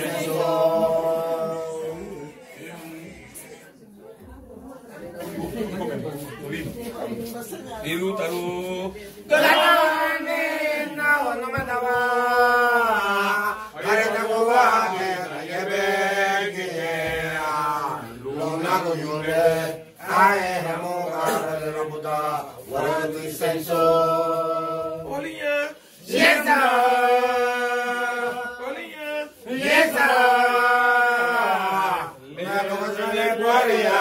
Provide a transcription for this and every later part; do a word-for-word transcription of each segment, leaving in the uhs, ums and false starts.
Iru taru. Kalane na wana madawa. Are na gowa ke yebe ke lona go yure. Ae hamo are na buda wara di senso. Oliya. Yes sir. Oliya. Yes sir. Me go jale gwariya.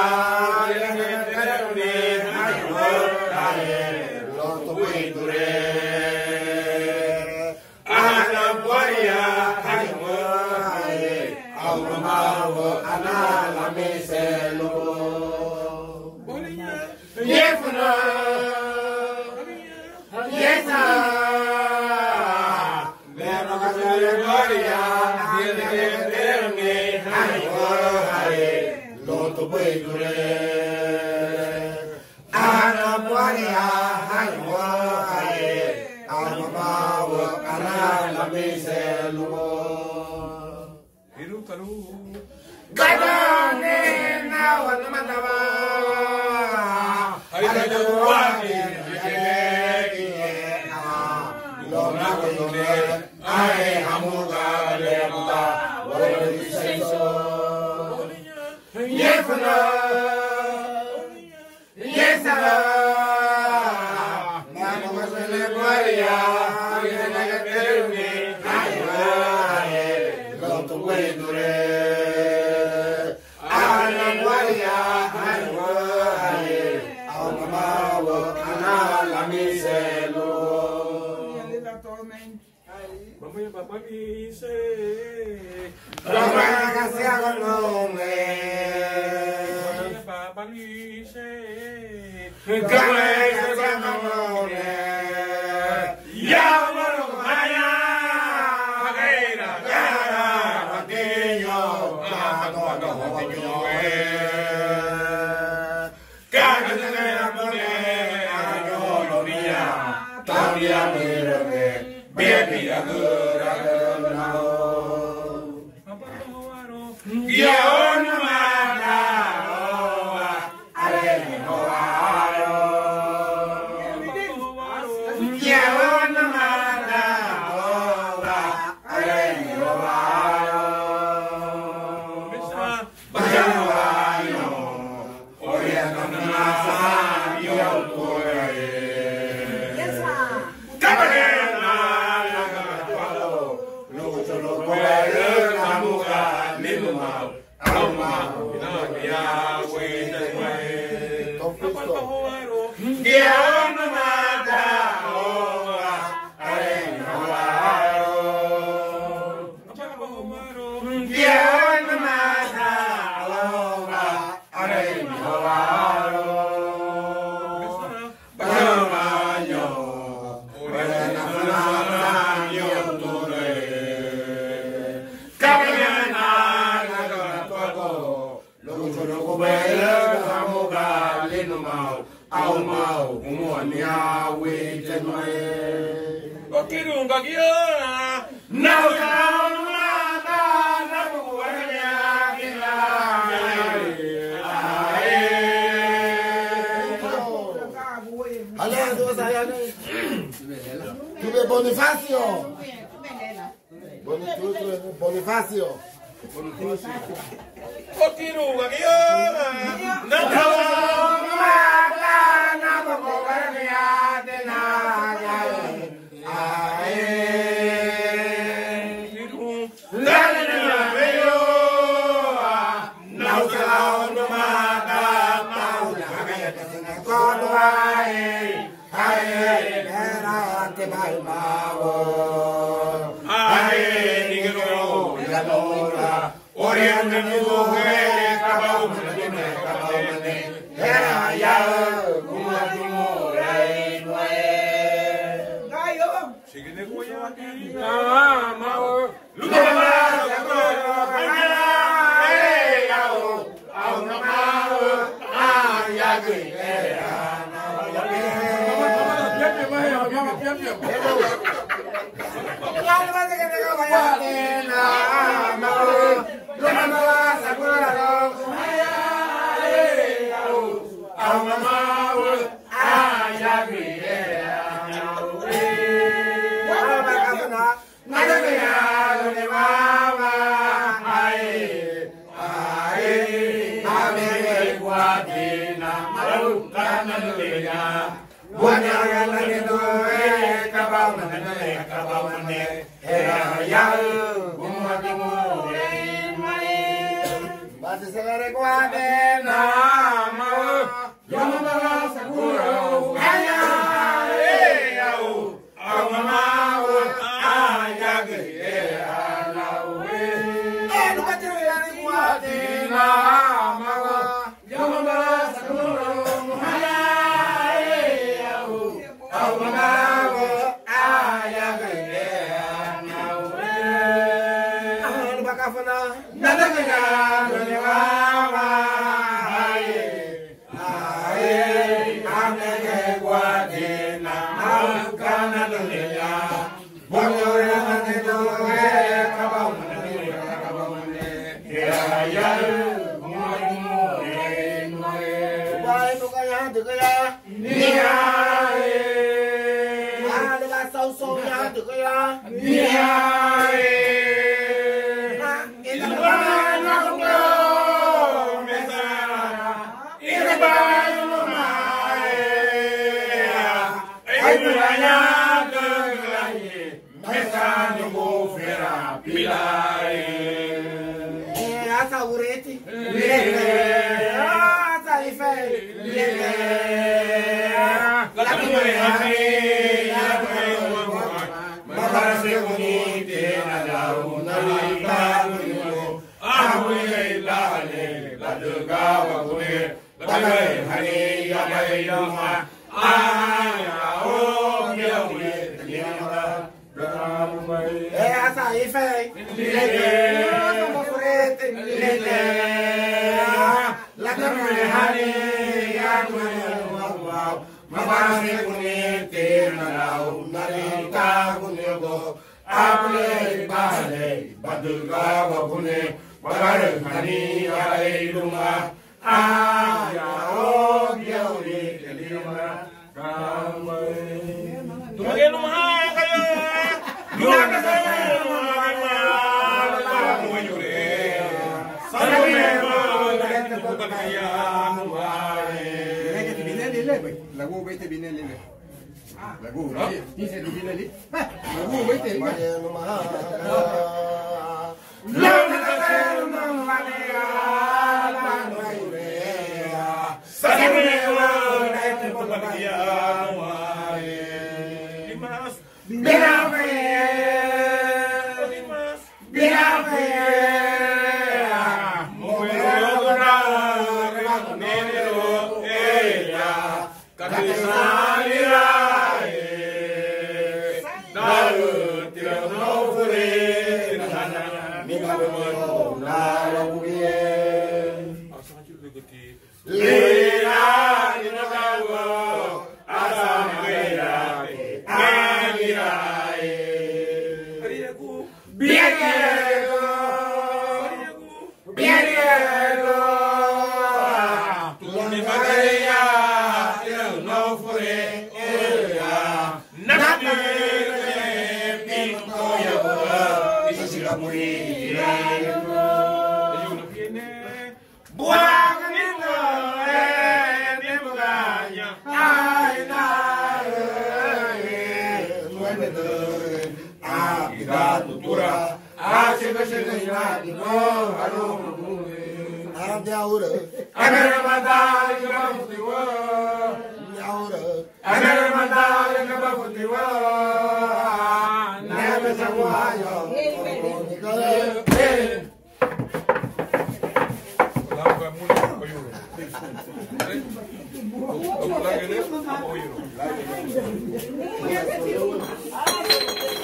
Bonifacio. Bonifacio. Okiru gagia. Natawa mata na boko garnia de na ya. Ae. La la la veo. Na usala no mata paula gaya de na kono ai. Ai era te mai mago. Ai nigero la lora. Oriana nuhe kabau mene kabau mene era ya kuma tumo rai noe gayo sigine koya ah mao luma ko kana ai yao au na mao ah ya gui era na ya ke ya mai ya ya ya ya ya Ati segare guade na mau. Yamama sakura. Aya e au. Au mau. Aya ge ana we. Anu ati segare guade na mau. Yamama sakura. Aya e au. Au mau. Aya ge ana we. Anu bakafana. Nada kaya dunia wa aye aye amege guadina aukana dunia bolore mane doge kabamane kabamane ya ya moy moy moy bai to kaya to kaya nia e ala ba sau sau ya to kaya nia e Asa ureti, lele, asa ife, lele, la primera vez, la primera, maharse unite na dauna lita unyo, ahuye lale, la duga wa kune, la gai hani ya gai dama, aya o kiawe, kiawa. Eh, asa ife, lele, mofrete, lele, la camera hani, ya wow, mabase kunete na lau, nalita kunego, aple bale, baduga bakune, bagare hani, ay lunga, aya o kiawe, kelima, kamay. Tumagay lumahan kayo! Lumahan ka sa'yo! Lumahan ka! Lumahan nyo rin! Sana ko na mo! Dahil nabutan kaya lumahan! Lagi ti binelile, lagu ba iti binelile? Lagu, di sa binelile? Lagu ba iti? Lumahan ka! Lumahan ka sa'yo! Lumahan ka! Lumahan nyo rin! Sana ko na mo! Dahil nabutan kaya lumahan! Binafe, binafe, Mumero na nero eya katisalira dalu tirano fure nana mimabo na labuye lera dinagawo asamera Bienvenido, bienvenido. Tu me pagaría, no fue ella. Nada me pinto yo, y si la moriré. Yo viene, buanito, eh, de bugaña. Ay, Ah, chega chega já de novo, alô, Arabia ura, agora mandar que vai futebol, ura, agora mandar que vai futebol, neve saguaio, Lá vai muito apoio. Lá vai muito apoio.